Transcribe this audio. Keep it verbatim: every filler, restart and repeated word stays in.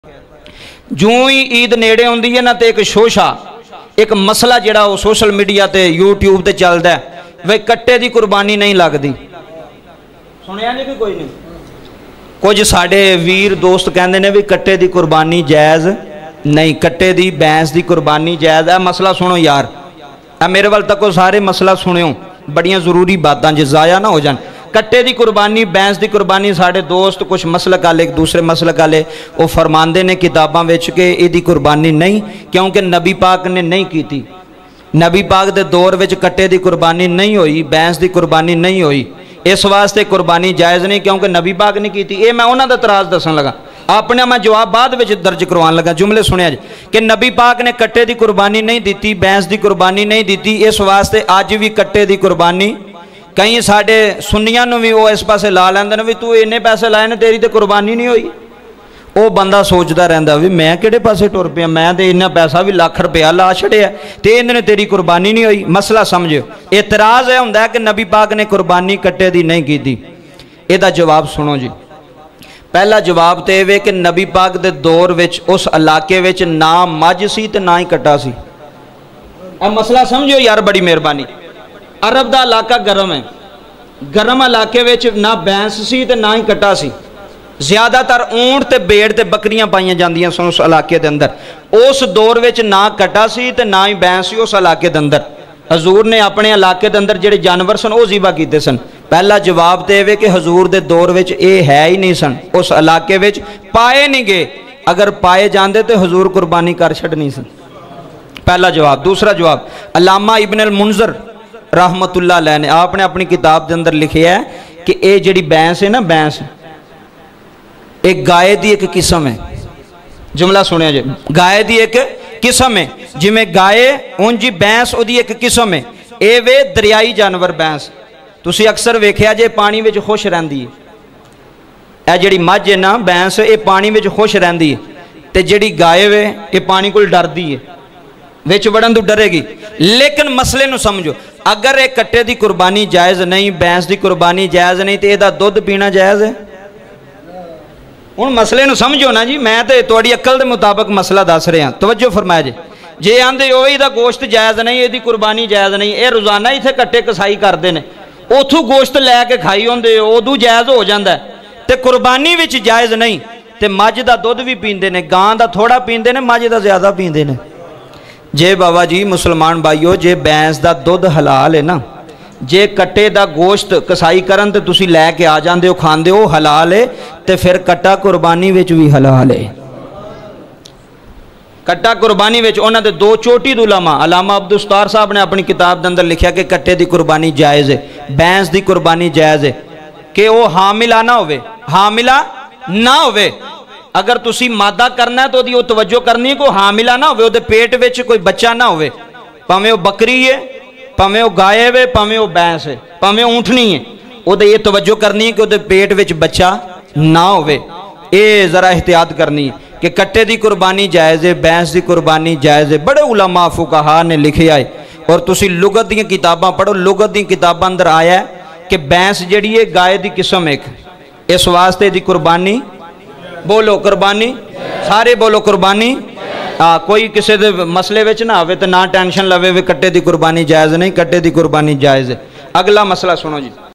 जो ही ईद नेड़े आउंदी है ना तो एक शोशा एक मसला जिहड़ा वो सोशल मीडिया ते यूट्यूब ते चलदा है वे कट्टे दी कुर्बानी नहीं लगदी। सुनिया नहीं कि कोई नहीं? कुछ साडे वीर दोस्त कहंदे ने भी कट्टे दी कुर्बानी जायज़ नहीं, कट्टे दी भैंस दी कुर्बानी जायज़ है। मसला सुनो यार, आ मेरे वाल तको सारे मसला सुनियो, बड़ियां जरूरी बातां जे जाया ना हो जान। कट्टे दी कुर्बानी भैंस दी कुर्बानी साढ़े दोस्त कुछ मसलक वाले एक दूसरे मसलक वाले वो फरमाते ने किताबां विच के इहदी कुर्बानी नहीं, क्योंकि नबी पाक ने नहीं की। नबी पाक दे दौर विच कट्टे दी कुर्बानी नहीं हुई, भैंस दी कुर्बानी नहीं हुई, इस वास्ते कुर्बानी जायज़ नहीं क्योंकि नबी पाक ने की। ये मैं उन्होंने तराज दसन लगा, अपने मैं जवाब बाद में दर्ज करवान लगा। जुमले सुनिया जी कि नबी पाक ने कट्टे की कुर्बानी नहीं दी, भैंस की कुर्बानी नहीं दी, इस वास्ते अज भी कट्टे की कुर्बानी कई साढ़े सुन्नियां नूं भी वो इस पासे ला लैंदे ने भी तू इन्ने पैसे लाए ने तेरी तो कुर्बानी नहीं हुई। वो बंदा सोचता रहिंदा भी मैं किहड़े पासे टुर पिया, मैं तो इन्ना पैसा भी लाख रुपया ला छड़िया ते इन्ने तेरी कुर्बानी नहीं हुई। मसला समझो, एतराज़ है हुंदा कि नबी पाक ने कुर्बानी कट्टे दी नहीं की। इहदा जवाब सुनो जी। पहला जवाब तो यह कि नबी पाक दे दौर विच उस इलाके विच ना मझ सी ते ना ही कट्टा सी। अब मसला समझो यार, बड़ी मेहरबानी। अरब दा इलाका गर्म है, गर्म इलाके विच ना भैंस सी ते ना ही कट्टा सी। ज़्यादातर ऊंट ते भेड़ ते बकरियां पाईयां जांदियां सन उस इलाके दे अंदर। उस दौर विच ना कट्टा सी ते ना ही भैंस सी उस इलाके दे अंदर। हजूर ने अपने इलाके दे अंदर जिहड़े जानवर सन वो ज़िबा कीते सन। पहला जवाब तो यह कि हजूर दे दौर विच ये है ही नहीं सन, उस इलाके विच पाए नहीं गए। अगर पाए जाते तो हजूर कुर्बानी कर छड़नी सन। पहला जवाब। दूसरा जवाब, अल्लामा इब्न अल मुंज़र रहमतुल्लाह अलैह ने आपने अपनी किताब के अंदर लिखिया है कि ये जिहड़ी भैंस है ना, भैंस एक गाय की एक किस्म है। जुमला सुनिया जी, गाय की एक किस्म है, जिमें गाय उंज भैंस उहदी एक किस्म है। ये वे दरियाई जानवर भैंस, तुसी अक्सर वेख्या जे पानी विच खुश रहिंदी है। यह जिहड़ी मझ है ना भैंस, ये पानी विच खुश रहिंदी है, ते जिहड़ी गाय वे ये पानी कोल डरदी है, विच वड़न तो डरेगी। लेकिन मसले नूं समझो, अगर ये कट्टे की कुर्बानी जायज़ नहीं, भैंस की कुर्बानी जायज़ नहीं, तो यदा दुध पीना जायज़ है? हुण मसले नूं समझो ना जी, मैं तो तुहाडी अक्ल के मुताबिक मसला दस रहा। तवज्जो फरमाया जी। जे आंदे हो इहदा गोश्त जायज़ नहीं, इहदी कुर्बानी जायज़ नहीं, ये रोज़ाना इत्थे कट्टे कसाई करते हैं, उथों गोश्त लैके खाई होंदे उदों जायज़ हो जाता है, तो कुर्बानी विच जायज़ नहीं। तो मझ का दुध भी पींदे ने, गां का थोड़ा पींदे ने, मझ का ज़्यादा पींदे ने। जे बाबा जी मुसलमान भाईओ, जे भैंस का दुध हलाल है ना, जे कट्टे का गोश्त कसाई करन ते तुसी लैके आ जाते हो खाते हो हलाल है, तो फिर कट्टा कुर्बानी विच भी हलाल है। कट्टा कुर्बानी विच उन्हां दे दो चोटी उलमा अलामा अब्दुल सत्तार साहब ने अपनी किताब के अंदर लिखा कि कट्टे की कुर्बानी जायज़ है, भैंस की कुर्बानी जायज़ है कि वह हामिला ना होवे, हामिला ना होवे। अगर तुसी मादा करना है तो वो तवज्जो करनी है को हामिला ना होवे, पेट विच कोई बच्चा ना होवे, भावें वो बकरी है, भावें वो गाय है, भावें वो भैंस है, भावें ऊँटनी है, वो ये तवज्जो करनी है कि वो पेट विच बच्चा ना होवे। ये जरा एहतियात करनी है कि कट्टे की कुर्बानी जायज़ है, भैंस की कुर्बानी जायज़ है। बड़े उलमा फुकाहा ने लिखे आए, और तुसी लुगत दी किताबां पढ़ो, लुगत दी किताबां अंदर आया है कि भैंस जिहड़ी है गाय की किस्म एक, इस वास्ते दी कुर्बानी, बोलो कुर्बानी, सारे बोलो कुर्बानी। हाँ, कोई किसी दे मसले विच ना आवे तो ना टेंशन लवे भी कट्टे की कुर्बानी जायज़ नहीं, कट्टे की कुर्बानी जायज़ है। अगला मसला सुनो जी।